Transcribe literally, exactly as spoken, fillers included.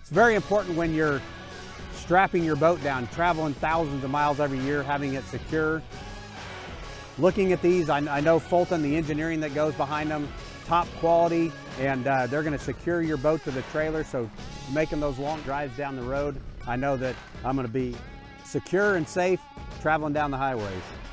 It's very important when you're strapping your boat down, traveling thousands of miles every year, having it secure. Looking at these, I, I know Fulton, the engineering that goes behind them, top quality, and uh, they're going to secure your boat to the trailer, so making those long drives down the road, I know that I'm going to be secure and safe traveling down the highways.